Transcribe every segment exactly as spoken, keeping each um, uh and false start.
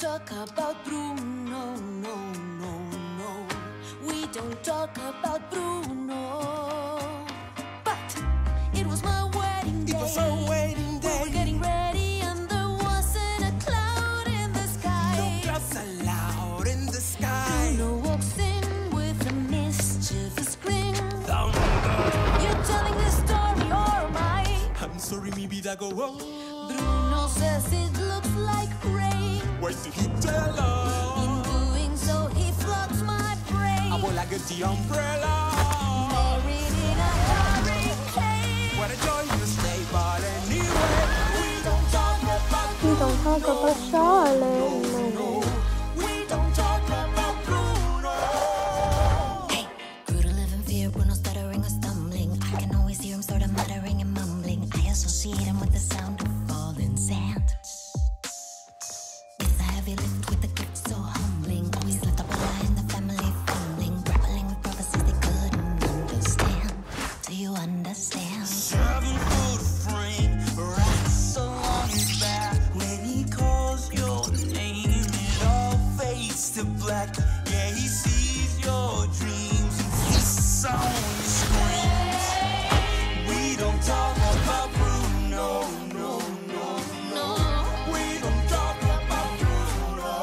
talk about Bruno, no, no, no. We don't talk about Bruno. But it was my wedding day. It was our wedding day. We were getting ready and there wasn't a cloud in the sky. No clouds allowed in the sky. Bruno walks in with a mischievous grin. Thunder. You're telling this story or am I? I'm sorry, maybe that go wrong. Bruno says it looks like rain. Why did he tell us? In doing so, he floods my brain. I will like the umbrella. Married in a hurricane. What a joyous day, but anyway, we don't talk about We don't talk about Charlotte. Bruno. We don't talk about Bruno. Hey, grew to live in fear. Bruno stuttering or stumbling. I can always hear him sort of muttering and mumbling. I associate him with the sound of falling sand. It's a heavy lift with a gift so humbling. Always left up a lie in the family fumbling. Grappling with prophecies they couldn't understand. Do you understand? Seven foot frame, rocks along his back. When he calls your name, it all fades to black. Yeah, he sees your dreams and his song screams. We don't talk about Bruno, no, no, no. We don't talk about Bruno.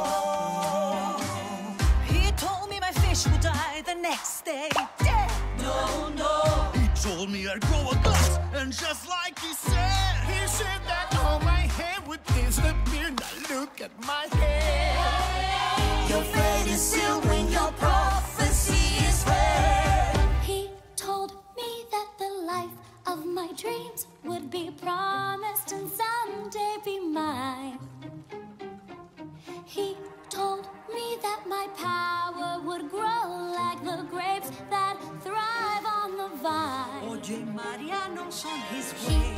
He told me my fish would die the next day. Dead. No, no. He told me I'd grow a glass, and just like he said, he said that all my hair would disappear. Now look at my hair. Your fate is sealed when your prophecy is read. He told me that the life of my dreams would be promised and someday be mine. He told me that my power would grow like the grapes that thrive on the vine. Oye, María, no son his He ways.